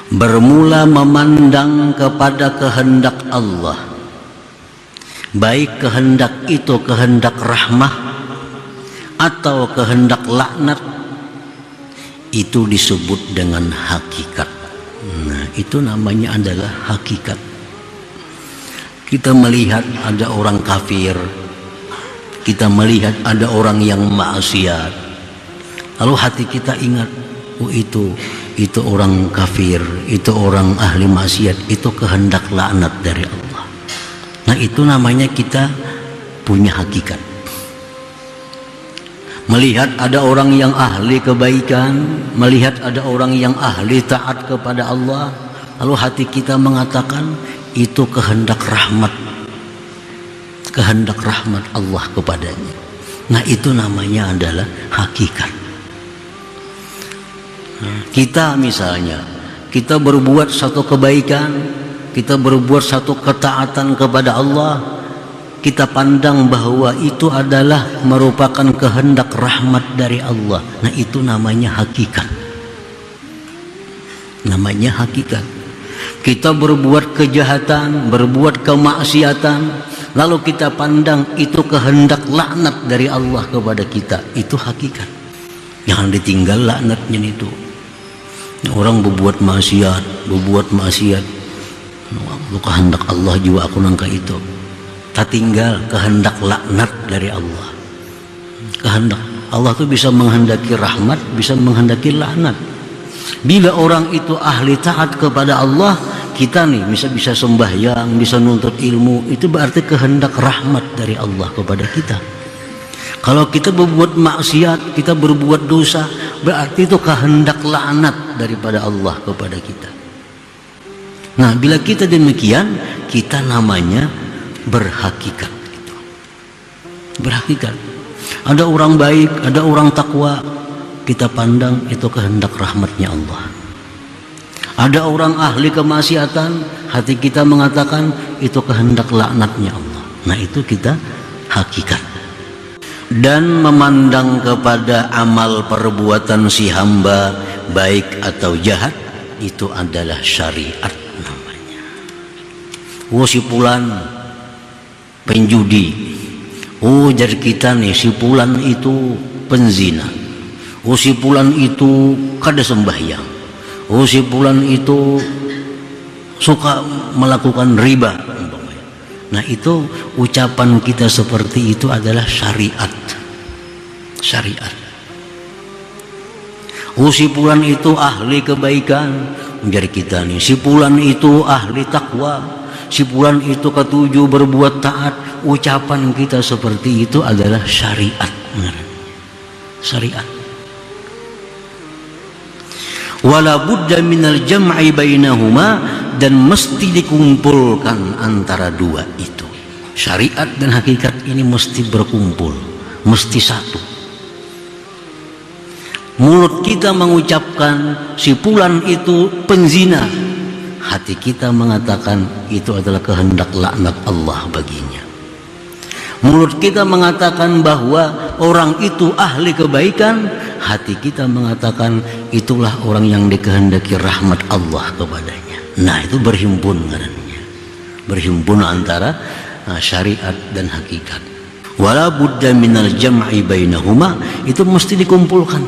bermula memandang kepada kehendak Allah, baik kehendak itu kehendak rahmah atau kehendak laknat, itu disebut dengan hakikat. Nah, itu namanya adalah hakikat. Kita melihat ada orang kafir, kita melihat ada orang yang maksiat, lalu hati kita ingat, oh itu orang kafir, itu orang ahli maksiat, itu kehendak laknat dari Allah. Nah, itu namanya kita punya hakikat. Melihat ada orang yang ahli kebaikan, melihat ada orang yang ahli taat kepada Allah, lalu hati kita mengatakan itu kehendak rahmat Allah kepadanya. Nah, itu namanya adalah hakikat. Kita misalnya, kita berbuat satu kebaikan, kita berbuat satu ketaatan kepada Allah, kita pandang bahwa itu adalah merupakan kehendak rahmat dari Allah. Nah, itu namanya hakikat. Namanya hakikat. Kita berbuat kejahatan, berbuat kemaksiatan, lalu kita pandang itu kehendak laknat dari Allah kepada kita. Itu hakikat. Jangan ditinggal laknatnya itu. Orang berbuat maksiat, lu kehendak Allah juga aku nangka itu. Tak tinggal kehendak laknat dari Allah. Kehendak Allah itu bisa menghendaki rahmat, bisa menghendaki laknat. Bila orang itu ahli taat kepada Allah, kita nih bisa sembahyang, bisa nuntut ilmu, itu berarti kehendak rahmat dari Allah kepada kita. Kalau kita berbuat maksiat, kita berbuat dosa, berarti itu kehendak laknat daripada Allah kepada kita. Nah, bila kita demikian, kita namanya berhakikat. Berhakikat. Ada orang baik, ada orang takwa, kita pandang itu kehendak rahmatnya Allah. Ada orang ahli kemaksiatan, hati kita mengatakan itu kehendak laknatnya Allah. Nah, itu kita hakikat. Dan memandang kepada amal perbuatan si hamba, baik atau jahat, itu adalah syariat namanya. Oh, si fulan penjudi, oh jadi kita nih si fulan itu penzina, oh si fulan itu kada sembahyang, oh si fulan itu suka melakukan riba. Nah, itu ucapan kita seperti itu adalah syariat. Syariat. Oh si fulan itu ahli kebaikan, menjadi kita nih si fulan itu ahli takwa, si fulan itu ketujuh berbuat taat. Ucapan kita seperti itu adalah syariat. Syariat. Wala budda minal jam'i bainahuma, dan mesti dikumpulkan antara dua itu. Syariat dan hakikat ini mesti berkumpul, mesti satu. Mulut kita mengucapkan si fulan itu penzina, hati kita mengatakan itu adalah kehendak laknat Allah baginya. Mulut kita mengatakan bahwa orang itu ahli kebaikan, hati kita mengatakan itulah orang yang dikehendaki rahmat Allah kepadanya. Nah, itu berhimpun katanya. Berhimpun antara syariat dan hakikat. Wala budda minal jam'i bainahuma, itu mesti dikumpulkan.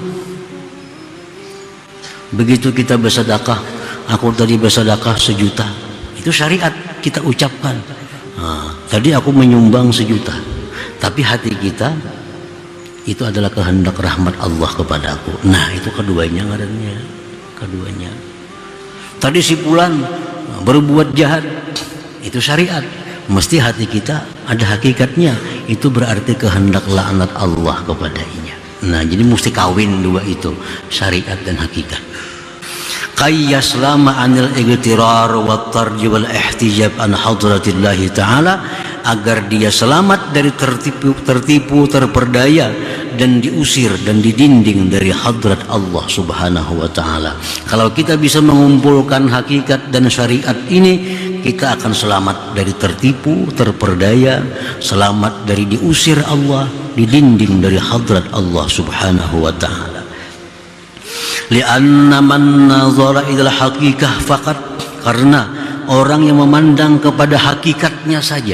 Begitu kita bersedekah, aku tadi bersedekah 1 juta, itu syariat kita ucapkan. Tadi aku menyumbang 1 juta, tapi hati kita itu adalah kehendak rahmat Allah kepada aku. Nah, itu keduanya katanya. Keduanya. Tadi si fulan berbuat jahat, itu syariat. Mesti hati kita ada hakikatnya, itu berarti kehendak laknat Allah kepadanya. Nah, jadi mesti kawin dua itu, syariat dan hakikat. Qayyaslama anil igtirar wa tarji wal ihtijab an hadratillahi ta'ala, agar dia selamat dari tertipu, terperdaya, dan diusir dan didinding dari hadrat Allah subhanahu wa ta'ala. Kalau kita bisa mengumpulkan hakikat dan syariat ini, kita akan selamat dari tertipu, terperdaya, selamat dari diusir Allah, didinding dari hadrat Allah subhanahu wa ta'ala. Li'anna man nazara ilal haqiqah faqat, karena orang yang memandang kepada hakikatnya saja,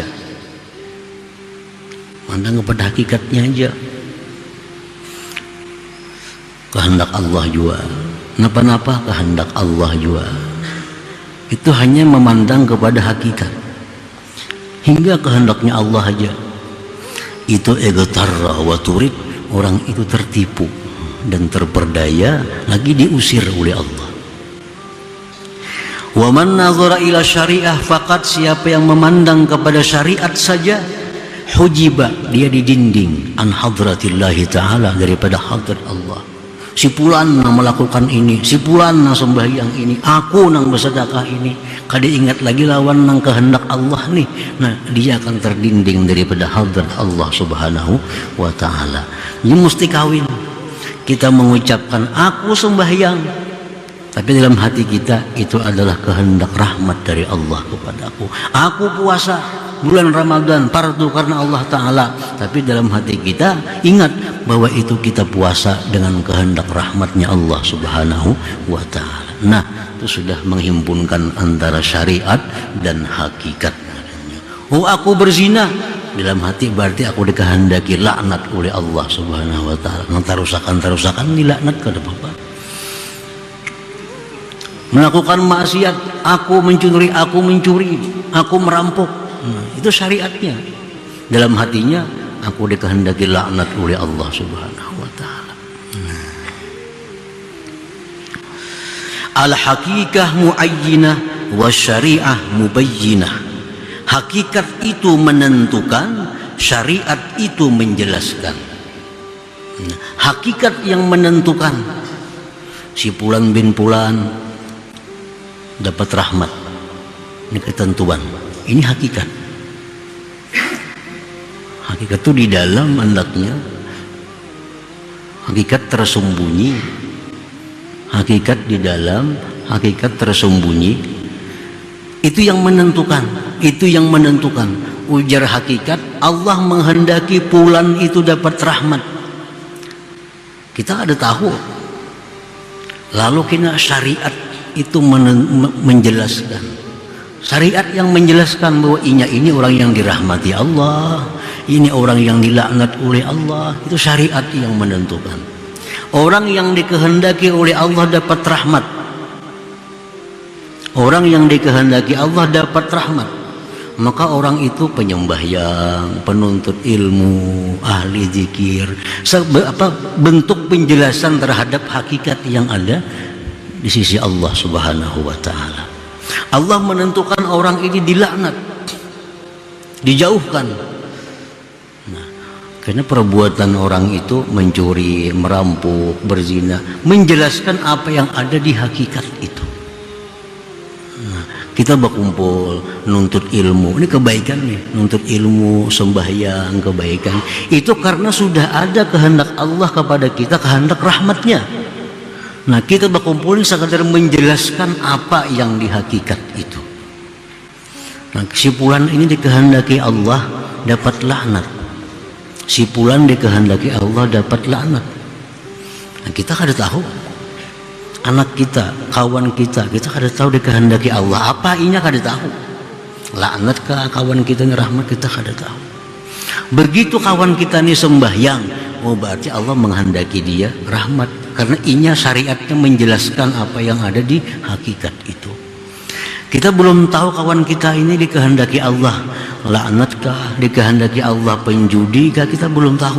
mandang kepada hakikatnya aja, kehendak Allah juga, napa-napa kehendak Allah juga, itu hanya memandang kepada hakikat hingga kehendaknya Allah aja, itu igtarra wa turid, orang itu tertipu dan terperdaya, lagi diusir oleh Allah. Wa man nazara ila syariah faqat, siapa yang memandang kepada syariat saja, hujiba, dia didinding, an hadratillahi ta'ala, daripada hadrat Allah. Si fulan nang melakukan ini, si fulan nang sembahyang ini, aku nang bersedekah ini, kada ingat lagi lawan nang kehendak Allah nih. Nah, dia akan terdinding daripada hadrat Allah subhanahu wa ta'ala. Ini mesti kawin. Kita mengucapkan aku sembahyang, tapi dalam hati kita itu adalah kehendak rahmat dari Allah kepadaku. Aku puasa bulan Ramadan fardu karena Allah Ta'ala, tapi dalam hati kita ingat bahwa itu kita puasa dengan kehendak rahmatnya Allah subhanahu wa ta'ala. Nah, itu sudah menghimpunkan antara syariat dan hakikat. Oh, aku berzina, dalam hati berarti aku dikehendaki laknat oleh Allah subhanahu wa ta'ala. Nanti rusakan dilaknat ke depan. Melakukan maksiat, aku mencuri, aku merampok, nah, itu syariatnya. Dalam hatinya aku dikehendaki laknat oleh Allah subhanahu wa ta'ala. Al-haqiqah muayyinah wa syariah mubayyinah. Hakikat itu menentukan, syariat itu menjelaskan. Hakikat yang menentukan, si Fulan bin Fulan dapat rahmat, ini ketentuan, ini hakikat. Hakikat itu di dalam andaknya, hakikat tersembunyi, hakikat di dalam, hakikat tersembunyi, itu yang menentukan. Itu yang menentukan. Ujar hakikat, Allah menghendaki fulan itu dapat rahmat, kita ada tahu. Lalu kena syariat itu menjelaskan, syariat yang menjelaskan bahwa ini orang yang dirahmati Allah, ini orang yang dilaknat oleh Allah. Itu syariat yang menentukan. Orang yang dikehendaki oleh Allah dapat rahmat, orang yang dikehendaki Allah dapat rahmat, maka orang itu penyembahyang, penuntut ilmu, ahli zikir, bentuk penjelasan terhadap hakikat yang ada di sisi Allah subhanahu wa ta'ala. Allah menentukan orang ini dilaknat, dijauhkan. Nah, karena perbuatan orang itu mencuri, merampok, berzina, menjelaskan apa yang ada di hakikat itu. Kita berkumpul nuntut ilmu, ini kebaikan nih, nuntut ilmu, sembahyang, kebaikan itu karena sudah ada kehendak Allah kepada kita, kehendak rahmatnya. Nah, kita berkumpul ini sekadar menjelaskan apa yang di hakikat itu. Nah, si fulan ini dikehendaki Allah dapat laknat, si fulan dikehendaki Allah dapat laknat. Nah, kita kada tahu. Anak kita, kawan kita kada tahu dikehendaki Allah apa, inya kada tahu. Laknat kah kawan kita ini rahmat, kita kada tahu. Begitu kawan kita ini sembahyang, oh berarti Allah menghendaki dia rahmat, karena inya syariatnya menjelaskan apa yang ada di hakikat itu. Kita belum tahu kawan kita ini dikehendaki Allah laknat kah, dikehendaki Allah penjudi kah, kita belum tahu.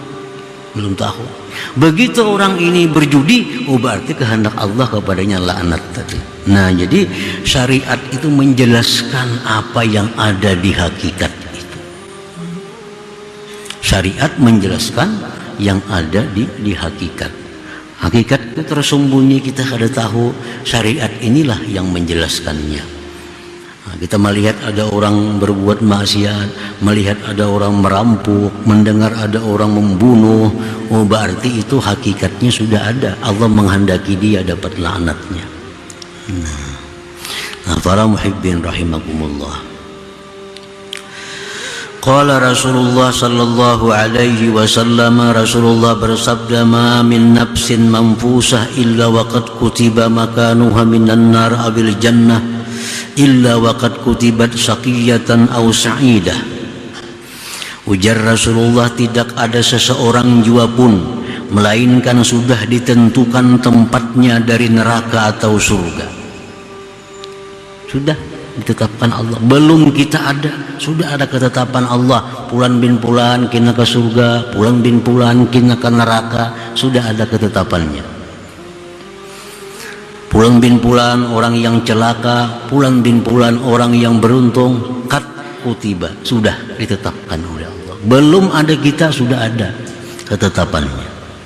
Begitu orang ini berjudi, oh berarti kehendak Allah kepadanya laknat tadi. Nah, jadi syariat itu menjelaskan apa yang ada di hakikat itu. Syariat menjelaskan yang ada di hakikat. Hakikat itu tersembunyi, kita kada tahu. Syariat inilah yang menjelaskannya. Nah, kita melihat ada orang berbuat maksiat, melihat ada orang merampok, mendengar ada orang membunuh, oh berarti itu hakikatnya sudah ada. Allah menghendaki dia dapat laknatnya. Nah, para muhibbin rahimakumullah. Qala Rasulullah sallallahu alaihi wasallam, Rasulullah bersabda, ma min nafsin manfusah illa waqad kutiba makanuha minan nar abil jannah illa waqad kutibat saqiyatan aw sa'idah. Ujar Rasulullah, tidak ada seseorang jua pun melainkan sudah ditentukan tempatnya dari neraka atau surga. Sudah ditetapkan Allah, belum kita ada, sudah ada ketetapan Allah. Pulan bin Pulan kena ke surga, Pulan bin Pulan kena ke neraka, sudah ada ketetapannya. Pulan bin Pulan orang yang celaka, Pulan bin Pulan orang yang beruntung, kat kutiba, sudah ditetapkan oleh Allah. Belum ada kita, sudah ada ketetapannya.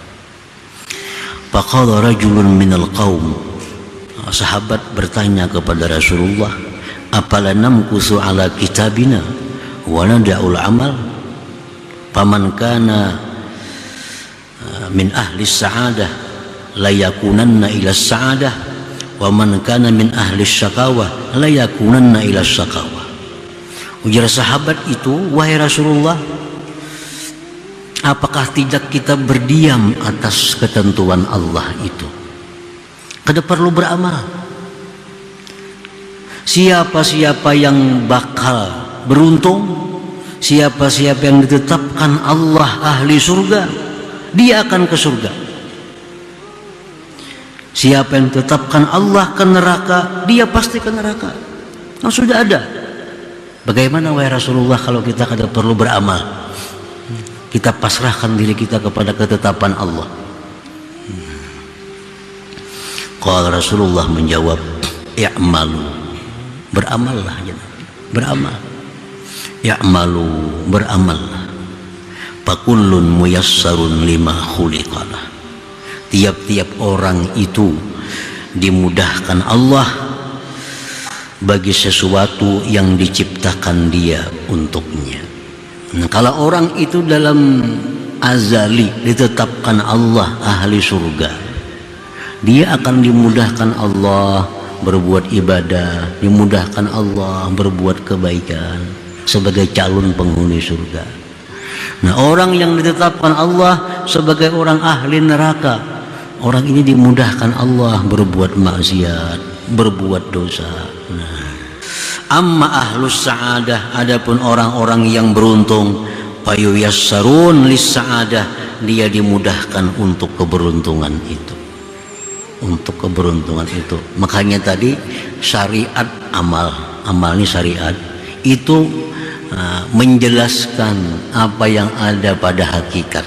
Faqala rajulun minal qaum, sahabat bertanya kepada Rasulullah, apala namkusu ala kitabina wa nada'ul amal, faman kana min ahli sa'adah la yakunanna ila sa'adah wa man kana min ahli syaqawah la yakunanna ila syaqawah. Ujar sahabat itu, wahai Rasulullah, apakah tidak kita berdiam atas ketentuan Allah itu? Kada perlu beramal. Siapa-siapa yang bakal beruntung, siapa-siapa yang ditetapkan Allah ahli surga, dia akan ke surga. Siapa yang ditetapkan Allah ke neraka, dia pasti ke neraka. Nah, sudah ada. Bagaimana wahai Rasulullah kalau kita kada perlu beramal? Kita pasrahkan diri kita kepada ketetapan Allah. Qala Rasulullah menjawab, i'malu, beramallah ya, beramal. Ya'malu, beramallah. Fakullun muyassarun lima khuliqalah. Tiap-tiap orang itu dimudahkan Allah bagi sesuatu yang diciptakan dia untuknya. Nah, kalau orang itu dalam azali ditetapkan Allah ahli surga, dia akan dimudahkan Allah berbuat ibadah, dimudahkan Allah berbuat kebaikan sebagai calon penghuni surga. Nah, orang yang ditetapkan Allah sebagai orang ahli neraka, orang ini dimudahkan Allah berbuat maksiat, berbuat dosa. Nah, amma ahlus sa'adah, adapun orang-orang yang beruntung, fayuyassarun lis sa'adah, dia dimudahkan untuk keberuntungan itu. Untuk keberuntungan itu. Makanya tadi syariat amal ini syariat itu menjelaskan apa yang ada pada hakikat.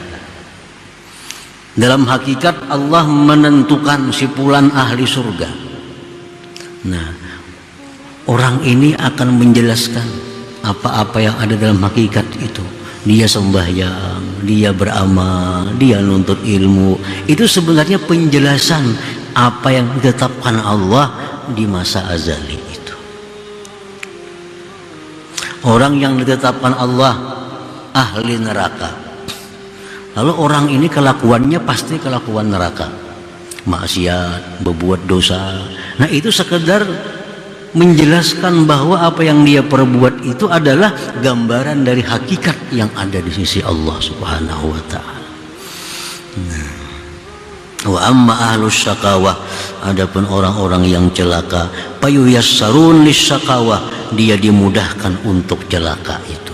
Dalam hakikat Allah menentukan si fulan ahli surga. Nah, orang ini akan menjelaskan apa-apa yang ada dalam hakikat itu. Dia sembahyang, dia beramal, dia nuntut ilmu. Itu sebenarnya penjelasan apa yang ditetapkan Allah di masa azali itu. Orang yang ditetapkan Allah ahli neraka, lalu orang ini kelakuannya pasti kelakuan neraka, maksiat, berbuat dosa. Nah, itu sekedar menjelaskan bahwa apa yang dia perbuat itu adalah gambaran dari hakikat yang ada di sisi Allah Subhanahu wa ta'ala. Nah, wa amma ahlus syaqawah, adapun orang-orang yang celaka, payuyassarun lis syaqawah, dia dimudahkan untuk celaka itu.